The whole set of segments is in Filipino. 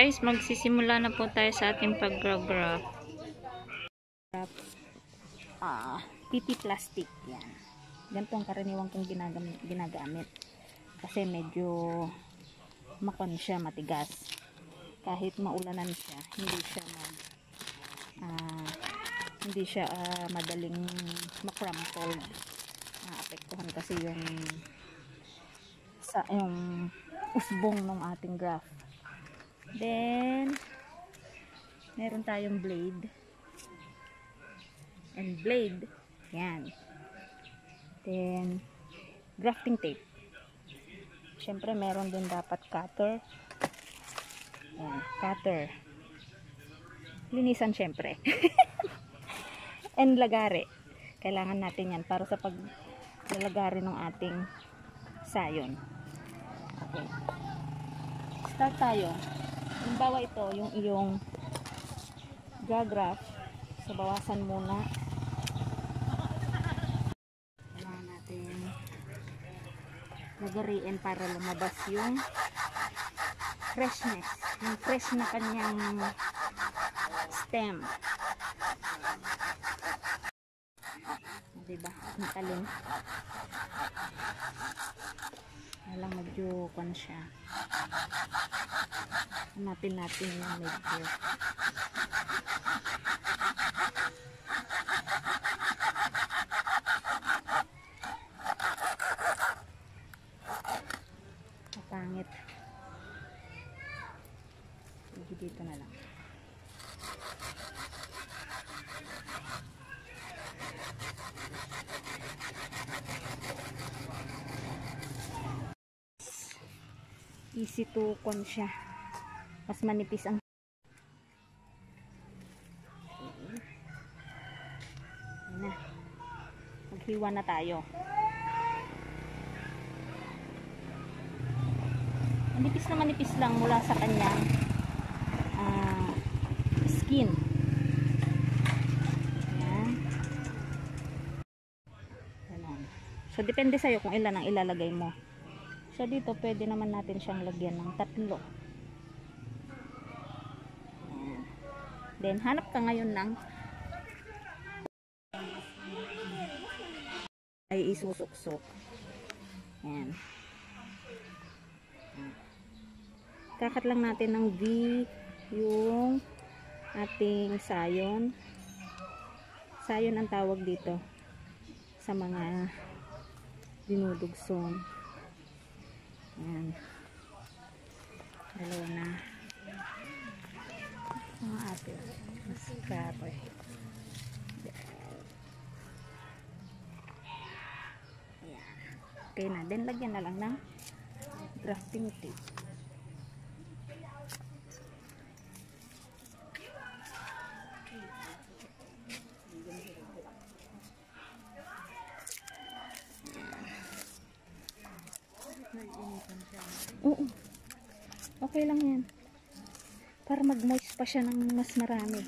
guys, magsisimula na po tayo sa ating pag-graph. PP plastic yan. Ganito ang karaniwan kong ginagamit. Kasi medyo makon siya, matigas. Kahit maulanan siya, hindi siya madaling makrumple. Apektuhan kasi yung usbong ng ating graph. Then meron tayong blade and blade yan. Then grafting tape. Syempre meron din dapat cutter. Yan, cutter. Linisan syempre. And lagare. Kailangan natin yan para sa paglalagari ng ating sayon. Okay. Start tayo. Halimbawa ito, yung iyong gagraph. So, bawasan muna. Kailangan natin lagariin para lumabas yung freshness. Yung fresh na kanyang stem. Diba? Matalim. Walang medyo kon siya. Hanapin natin yung medyo. Pangit. Sige, dito na lang. Easy to con siya. Mas manipis ang na. Maghiwa na tayo. Manipis lang mula sa kanyang skin. Ayan. Ganun. So depende sa'yo kung ilan ang ilalagay mo. So dito pwede naman natin siyang lagyan ng 3. Ayan. Then hanap ka ngayon ng ay isusuksok. Ayan. Kakat lang natin ng V yung ating sayon. Sayon ang tawag dito sa mga dinudugson. Ayan. Dalawa na. Mga ate. Mas kapoy. Ayan. Okay na. Then lagyan na lang ng grafting tape. Oo. Okay lang yan. Para mag-moist pa siya ng mas marami.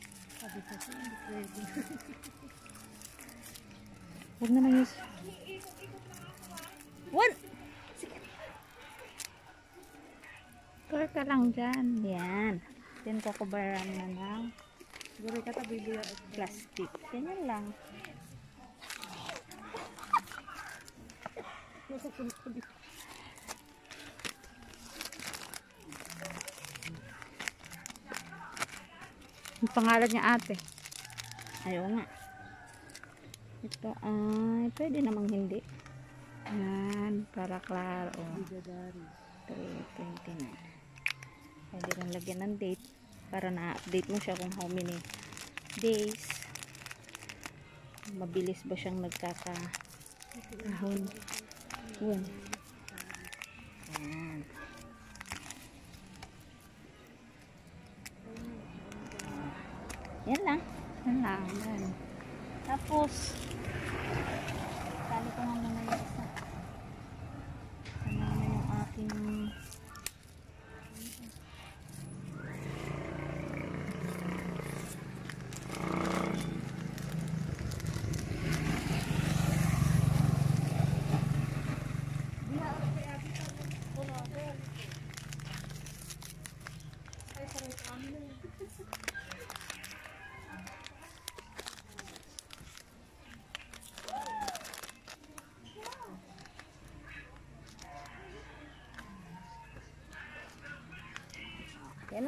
Huwag naman yung... One! Sige. Pour ka lang dyan. Yan. Then kukubaran na ng plastic. Ganyan lang. Yung pangalan niya ate. Ayaw nga. Ito ay pwede namang hindi. Yan. Para klaro. 329. Pwede rin lagyan ng date. Para na-update mo siya kung how many days. Mabilis ba siyang nagkakahon. Yan. Yan. Yan lang. Yan lang. Yan. Tapos, tali ko nga muna yung isa. Sana naman yung aking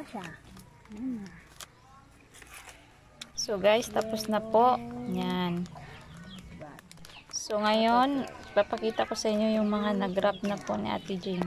na siya. So guys, tapos na po. Yan. So ngayon, papakita ko sa inyo yung mga nag-wrap na po ni Ate Jane.